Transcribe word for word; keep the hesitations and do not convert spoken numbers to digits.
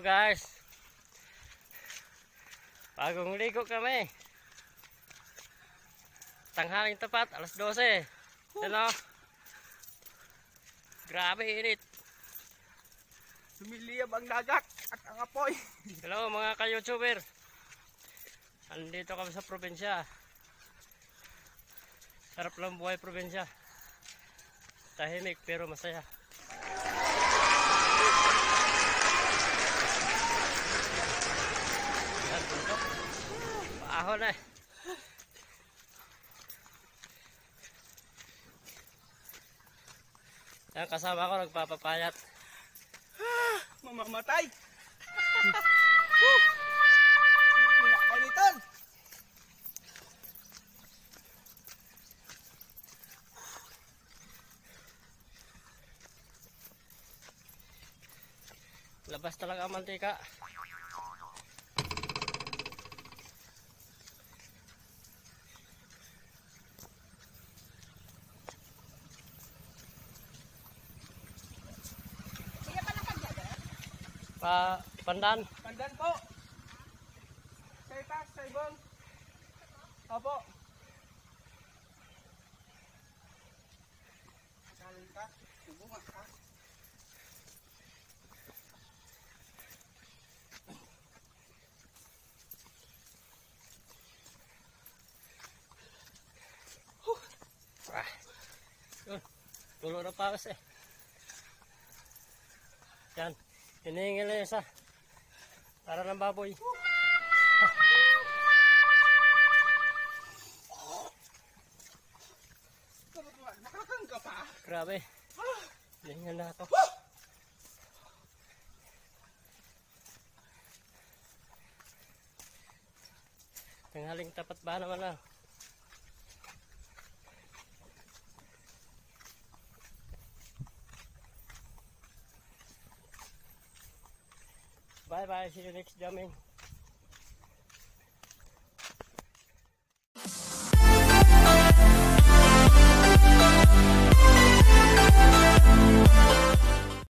guys. Bagong ligo kami. Tanghaling tapat, alas dose. Ano? Grabe init. Sumiliyab ang dagat at ang apoy. Hello mga ka-YouTuber. Andito kami sa probinsya. Sarap lang buhay probinsya. Tahimik pero masaya. Paahon eh. Yan kasama ko nagpapapayat. Mamamatay. Pinakalitan. Labas talaga ang mantika. Pa, pandan. Pandan po. Sa itaas, sa ibon. Opo. Kakalin ka. Subunga ka. Ah. Yun. Tulo na paus eh. Yan. Hinihingil na isa. Para ng baboy. Nakakangga pa. Grabe. Hinihingil na ako. Tanghaling tapat ba naman lang. Bye bye, see you next jamming.